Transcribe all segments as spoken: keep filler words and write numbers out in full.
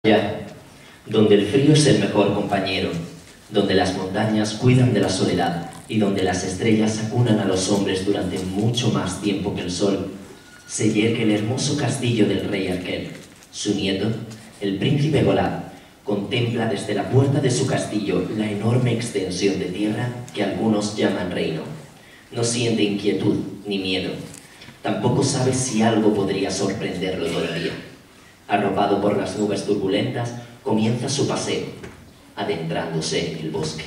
allá, donde el frío es el mejor compañero, donde las montañas cuidan de la soledad y donde las estrellas acunan a los hombres durante mucho más tiempo que el sol, se yergue el hermoso castillo del rey Arquel. Su nieto, el príncipe Golad, contempla desde la puerta de su castillo la enorme extensión de tierra que algunos llaman reino. No siente inquietud ni miedo. Tampoco sabe si algo podría sorprenderlo todavía. Arropado por las nubes turbulentas, comienza su paseo, adentrándose en el bosque.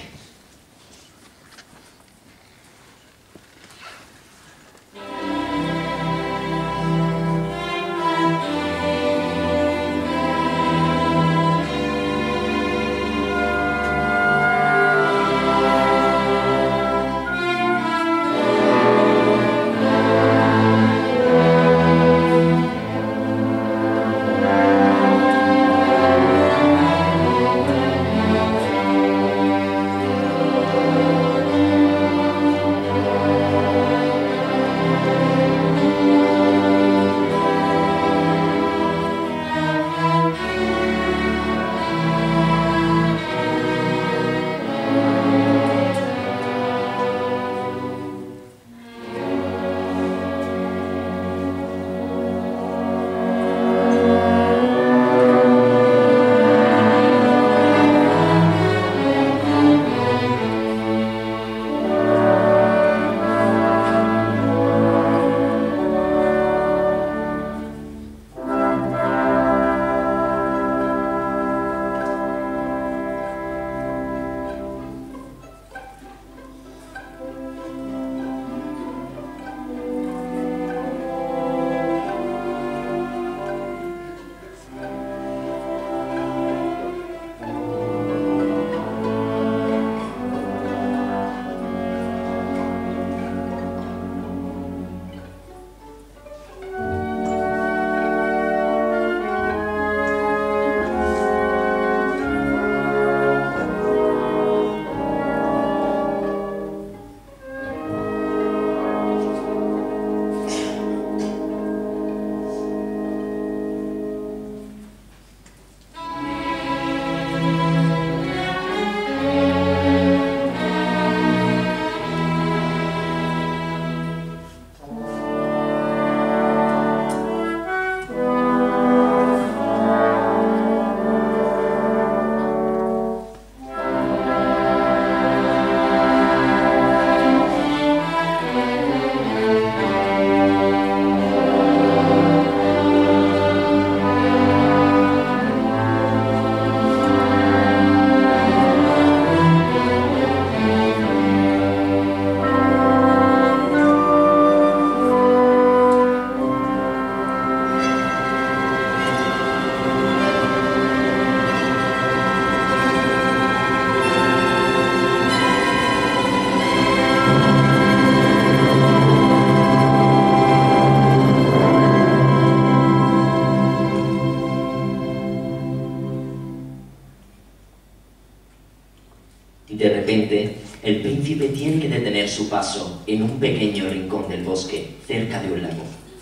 De repente, el príncipe tiene que detener su paso en un pequeño rincón del bosque, cerca de un lago.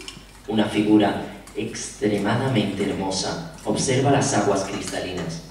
Una figura extremadamente hermosa observa las aguas cristalinas.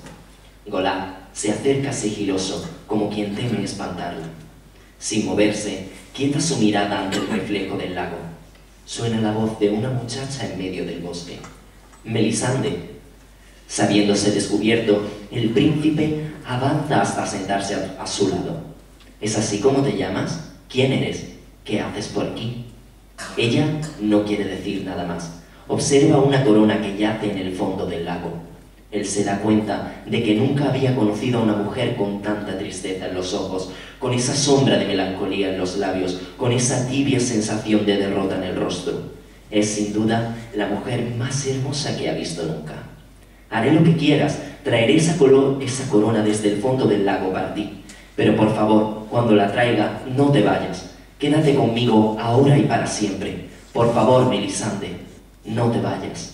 Golad se acerca sigiloso, como quien teme espantarla. Sin moverse, quieta su mirada ante el reflejo del lago. Suena la voz de una muchacha en medio del bosque. Melisande. Sabiéndose descubierto, el príncipe avanza hasta sentarse a, a su lado. ¿Es así como te llamas? ¿Quién eres? ¿Qué haces por aquí? Ella no quiere decir nada más. Observa una corona que yace en el fondo del lago. Él se da cuenta de que nunca había conocido a una mujer con tanta tristeza en los ojos, con esa sombra de melancolía en los labios, con esa tibia sensación de derrota en el rostro. Es sin duda la mujer más hermosa que ha visto nunca. Haré lo que quieras, traeré esa, esa corona desde el fondo del lago para ti. Pero por favor, cuando la traiga, no te vayas. Quédate conmigo ahora y para siempre. Por favor, Melisande, no te vayas.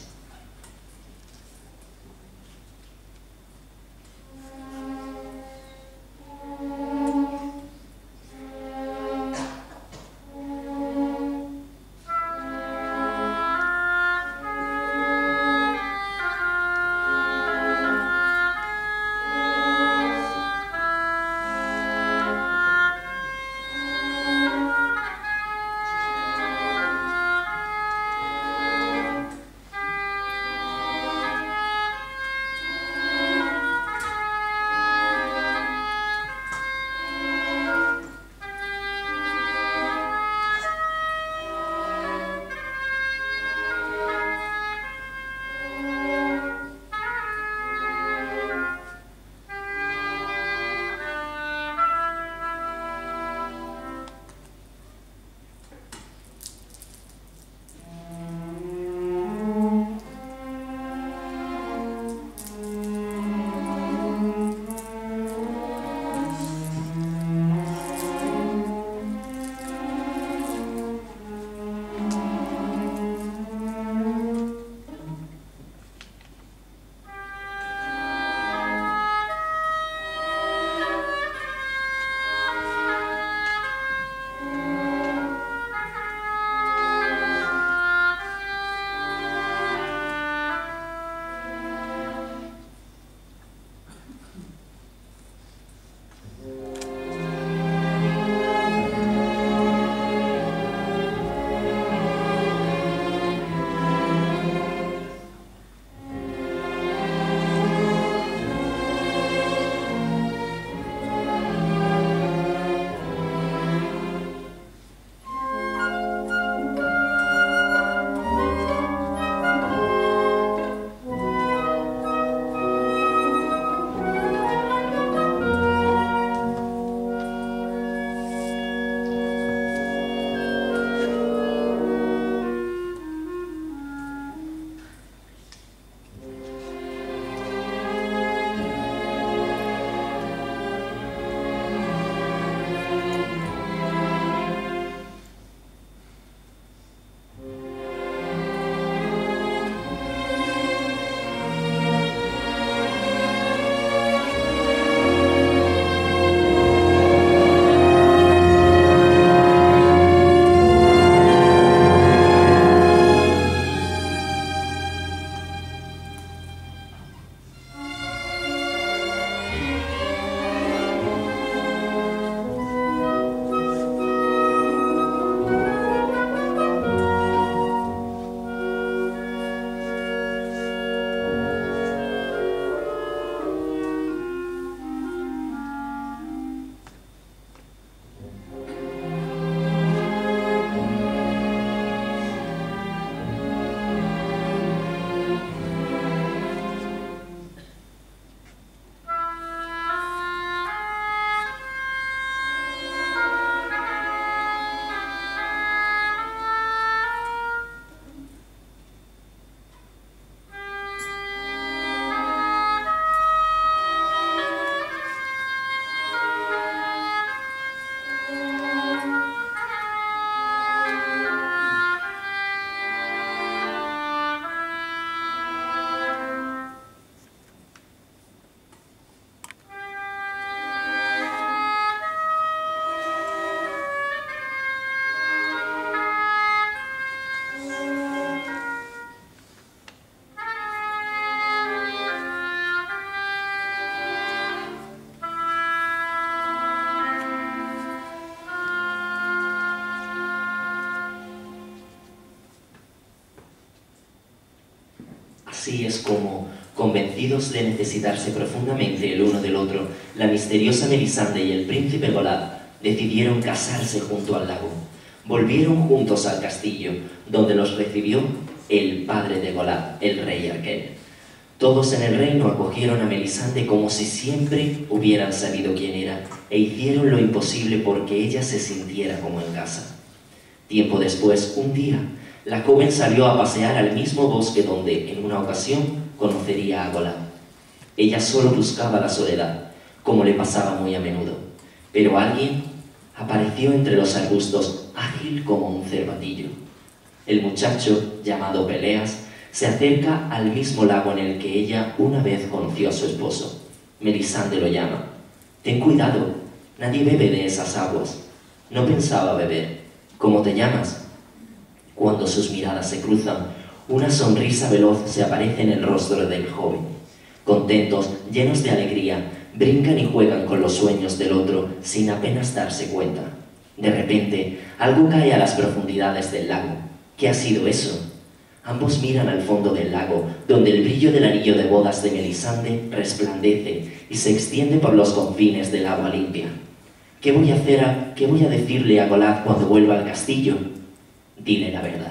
Así es como, convencidos de necesitarse profundamente el uno del otro, la misteriosa Melisande y el príncipe Golad decidieron casarse junto al lago. Volvieron juntos al castillo, donde los recibió el padre de Golad, el rey Arquel. Todos en el reino acogieron a Melisande como si siempre hubieran sabido quién era, e hicieron lo imposible porque ella se sintiera como en casa. Tiempo después, un día, la joven salió a pasear al mismo bosque donde, en una ocasión, conocería a Golad. Ella solo buscaba la soledad, como le pasaba muy a menudo, pero alguien apareció entre los arbustos, ágil como un cervatillo. El muchacho, llamado Peleas, se acerca al mismo lago en el que ella una vez conoció a su esposo. Melisande lo llama. «Ten cuidado, nadie bebe de esas aguas». No pensaba beber. «¿Cómo te llamas?». Cuando sus miradas se cruzan, una sonrisa veloz se aparece en el rostro del joven. Contentos, llenos de alegría, brincan y juegan con los sueños del otro sin apenas darse cuenta. De repente, algo cae a las profundidades del lago. ¿Qué ha sido eso? Ambos miran al fondo del lago, donde el brillo del anillo de bodas de Melisande resplandece y se extiende por los confines del agua limpia. ¿Qué voy a hacer a, qué voy a decirle a Golad cuando vuelva al castillo? Dile la verdad.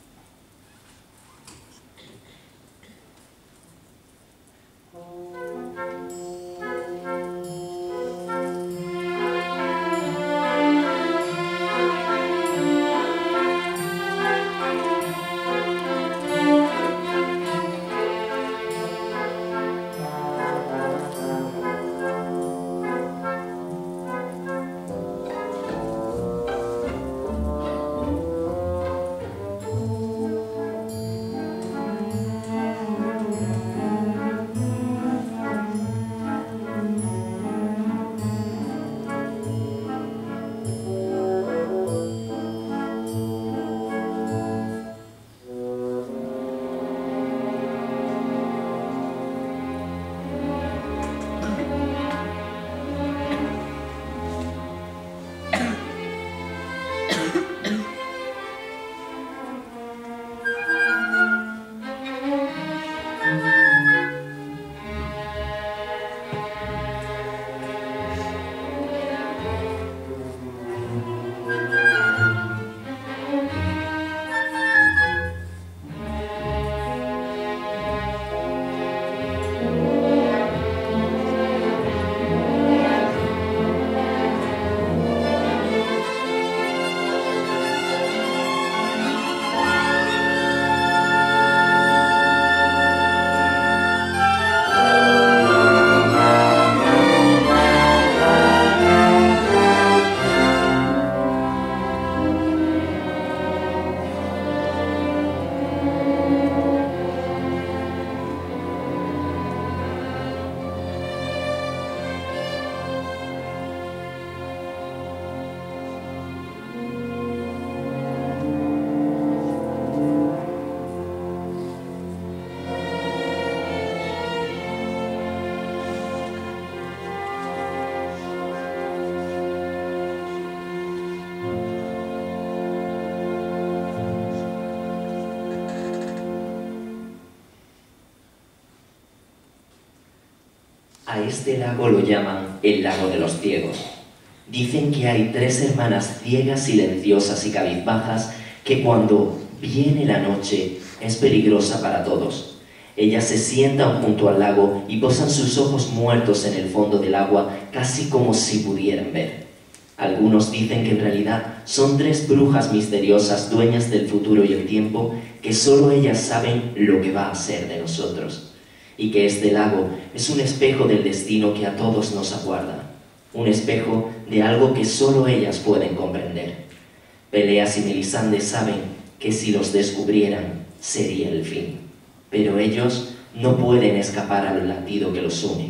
A este lago lo llaman el lago de los ciegos. Dicen que hay tres hermanas ciegas, silenciosas y cabizbajas que cuando viene la noche es peligrosa para todos. Ellas se sientan junto al lago y posan sus ojos muertos en el fondo del agua, casi como si pudieran ver. Algunos dicen que en realidad son tres brujas misteriosas, dueñas del futuro y el tiempo, que solo ellas saben lo que va a ser de nosotros. Y que este lago es un espejo del destino que a todos nos aguarda, un espejo de algo que solo ellas pueden comprender. Peleas y Melisande saben que si los descubrieran sería el fin, pero ellos no pueden escapar al latido que los une.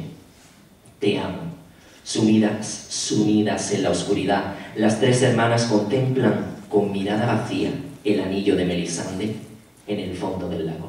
Te amo. Sumidas, sumidas en la oscuridad, las tres hermanas contemplan con mirada vacía el anillo de Melisande en el fondo del lago.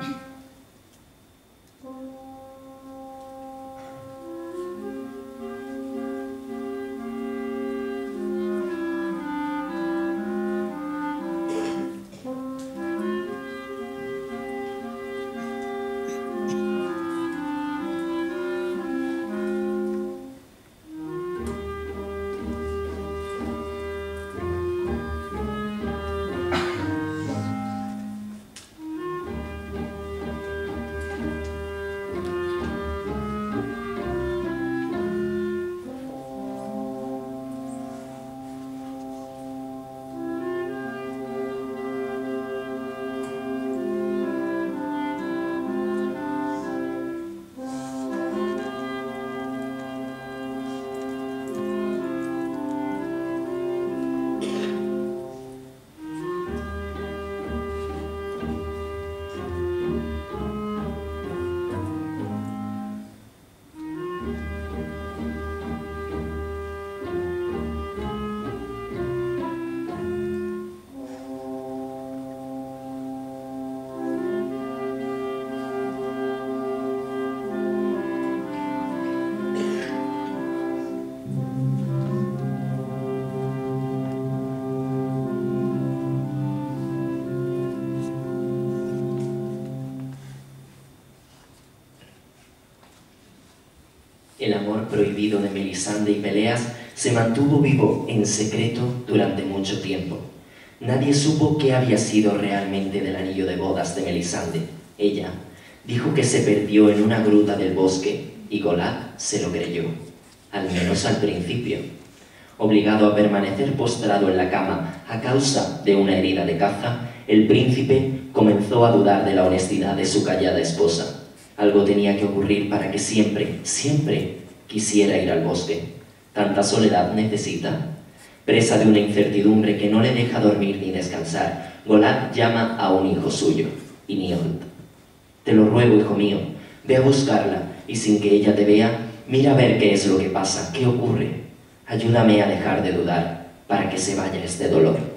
El amor prohibido de Melisande y Peleas se mantuvo vivo en secreto durante mucho tiempo. Nadie supo qué había sido realmente del anillo de bodas de Melisande. Ella dijo que se perdió en una gruta del bosque y Golad se lo creyó, al menos al principio. Obligado a permanecer postrado en la cama a causa de una herida de caza, el príncipe comenzó a dudar de la honestidad de su callada esposa. Algo tenía que ocurrir para que siempre, siempre quisiera ir al bosque. ¿Tanta soledad necesita? Presa de una incertidumbre que no le deja dormir ni descansar, Golad llama a un hijo suyo, Iniold. Te lo ruego, hijo mío, ve a buscarla y sin que ella te vea, mira a ver qué es lo que pasa, qué ocurre. Ayúdame a dejar de dudar para que se vaya este dolor.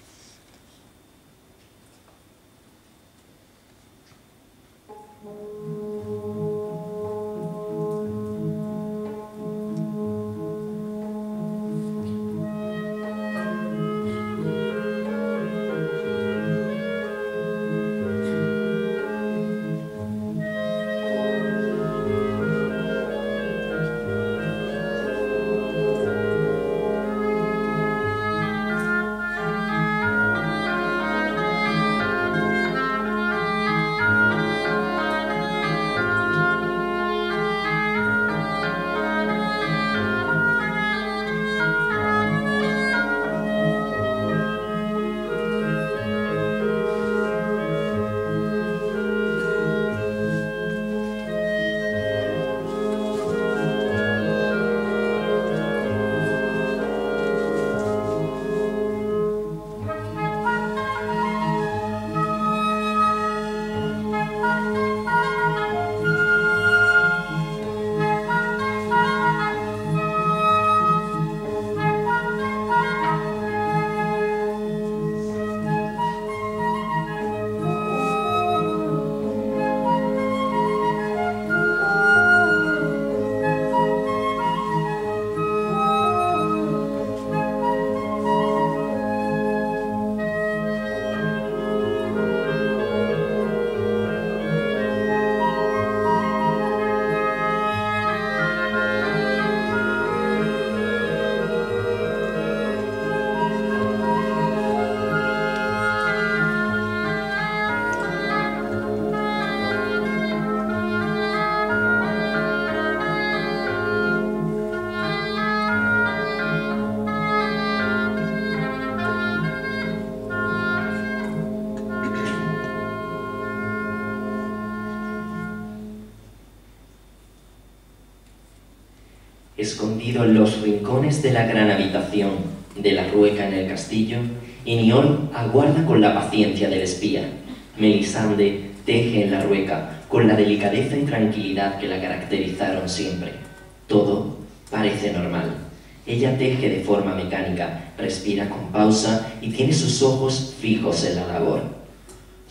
Escondido en los rincones de la gran habitación de la rueca en el castillo, Iniold aguarda con la paciencia del espía. Melisande teje en la rueca con la delicadeza y tranquilidad que la caracterizaron siempre. Todo parece normal. Ella teje de forma mecánica, respira con pausa y tiene sus ojos fijos en la labor.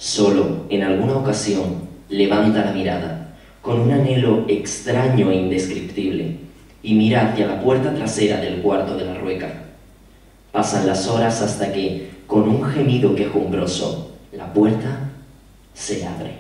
Solo, en alguna ocasión, levanta la mirada, con un anhelo extraño e indescriptible, y mira hacia la puerta trasera del cuarto de la rueca. Pasan las horas hasta que, con un gemido quejumbroso, la puerta se abre.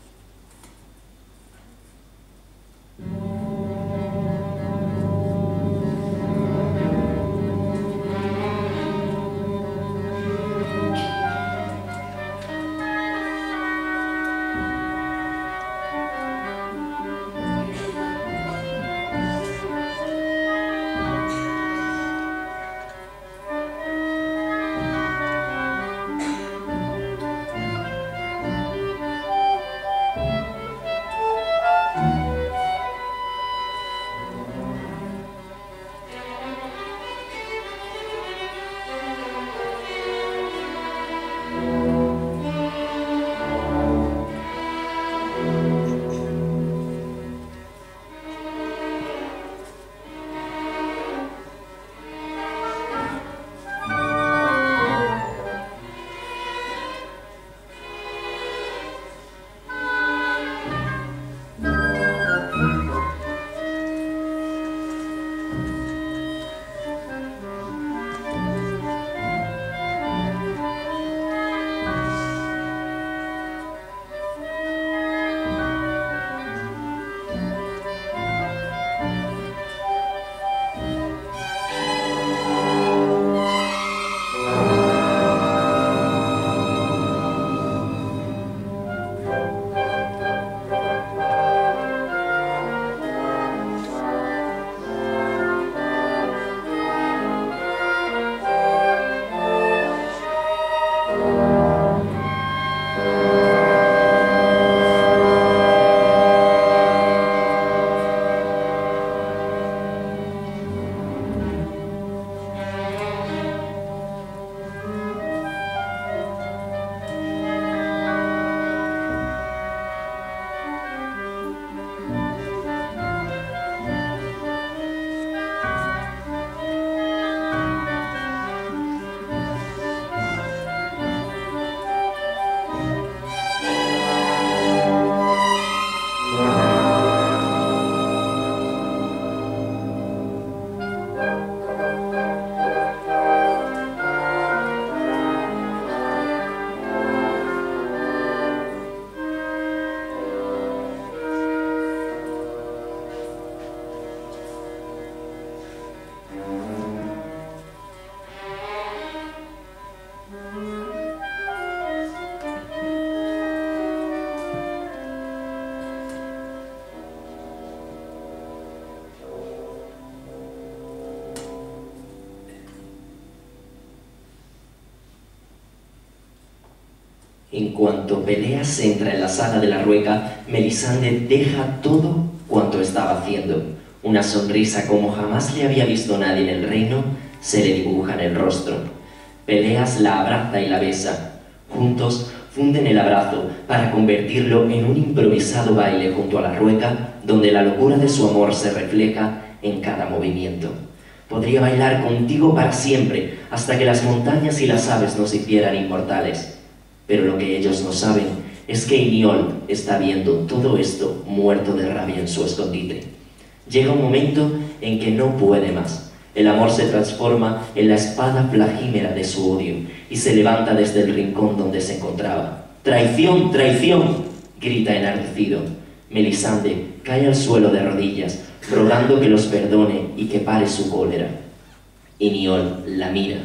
En cuanto Peleas entra en la sala de la rueca, Melisande deja todo cuanto estaba haciendo. Una sonrisa como jamás le había visto nadie en el reino se le dibuja en el rostro. Peleas la abraza y la besa. Juntos funden el abrazo para convertirlo en un improvisado baile junto a la rueca, donde la locura de su amor se refleja en cada movimiento. Podría bailar contigo para siempre, hasta que las montañas y las aves nos hicieran inmortales. Pero lo que ellos no saben es que Iniol está viendo todo esto muerto de rabia en su escondite. Llega un momento en que no puede más. El amor se transforma en la espada flagímera de su odio y se levanta desde el rincón donde se encontraba. ¡Traición, traición!, grita enardecido. Melisande cae al suelo de rodillas, rogando que los perdone y que pare su cólera. Iniol la mira,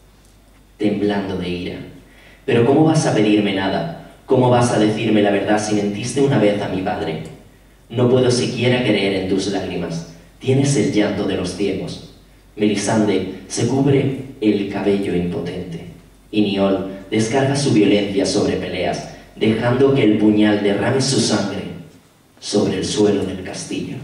temblando de ira. «Pero ¿cómo vas a pedirme nada? ¿Cómo vas a decirme la verdad si mentiste una vez a mi padre? No puedo siquiera creer en tus lágrimas. Tienes el llanto de los ciegos». Melisande se cubre el cabello impotente. Iniol descarga su violencia sobre Peleas, dejando que el puñal derrame su sangre sobre el suelo del castillo.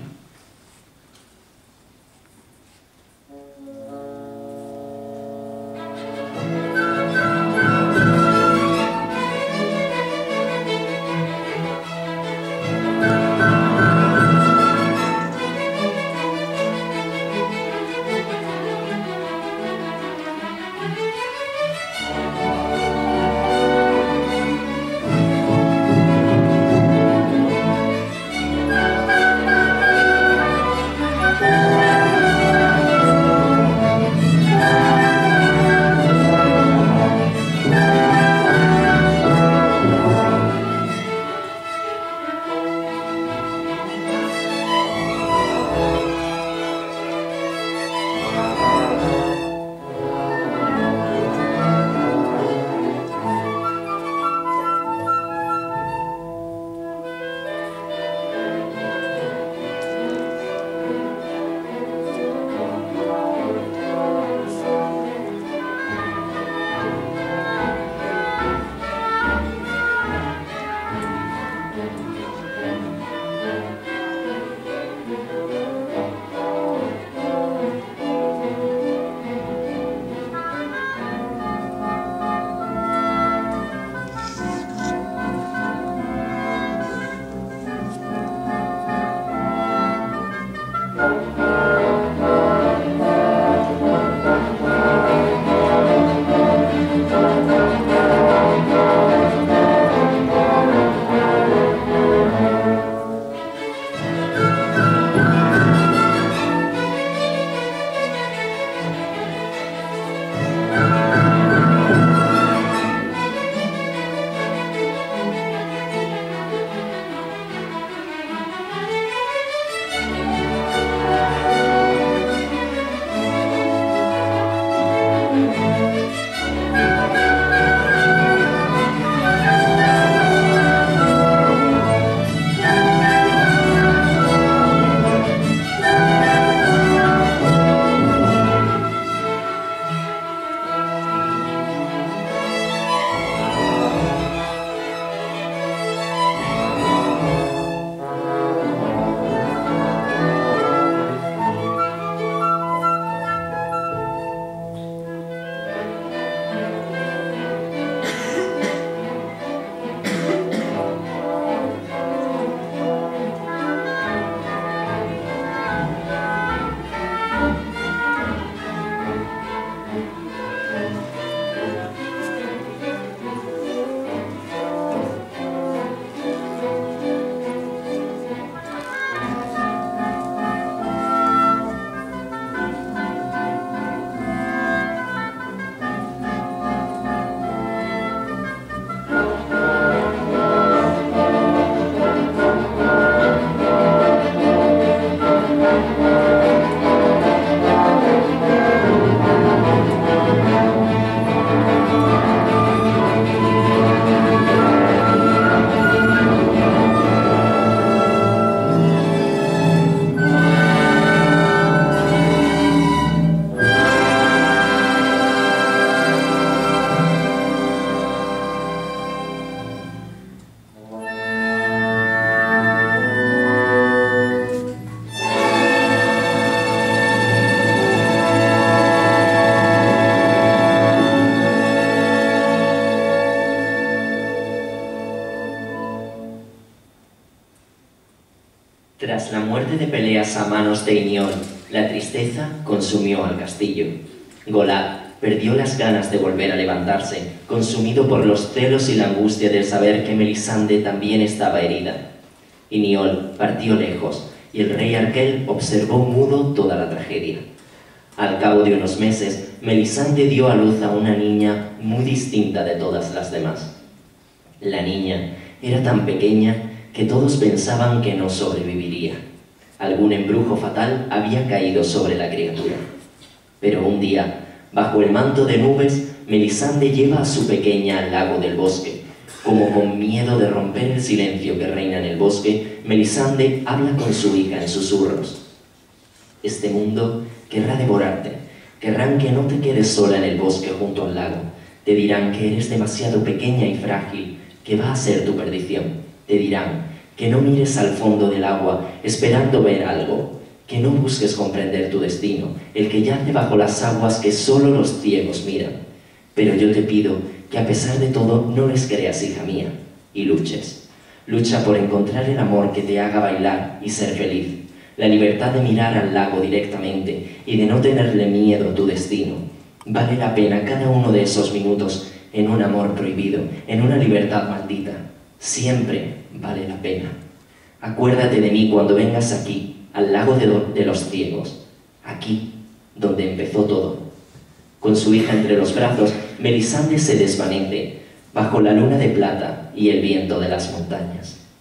Tras la muerte de Peleas a manos de Iniol, la tristeza consumió al castillo. Golad perdió las ganas de volver a levantarse, consumido por los celos y la angustia de saber que Melisande también estaba herida. Iniol partió lejos, y el rey Arquel observó mudo toda la tragedia. Al cabo de unos meses, Melisande dio a luz a una niña muy distinta de todas las demás. La niña era tan pequeña que todos pensaban que no sobreviviría. Algún embrujo fatal había caído sobre la criatura. Pero un día, bajo el manto de nubes, Melisande lleva a su pequeña al lago del bosque. Como con miedo de romper el silencio que reina en el bosque, Melisande habla con su hija en susurros. Este mundo querrá devorarte. Querrán que no te quedes sola en el bosque junto al lago. Te dirán que eres demasiado pequeña y frágil, que va a ser tu perdición. Te dirán que no mires al fondo del agua esperando ver algo, que no busques comprender tu destino, el que yace bajo las aguas que solo los ciegos miran. Pero yo te pido que a pesar de todo no les creas, hija mía, y luches. Lucha por encontrar el amor que te haga bailar y ser feliz, la libertad de mirar al lago directamente y de no tenerle miedo a tu destino. Vale la pena cada uno de esos minutos en un amor prohibido, en una libertad maldita. Siempre vale la pena. Acuérdate de mí cuando vengas aquí, al lago de, de los ciegos, aquí, donde empezó todo. Con su hija entre los brazos, Melisande se desvanece, bajo la luna de plata y el viento de las montañas.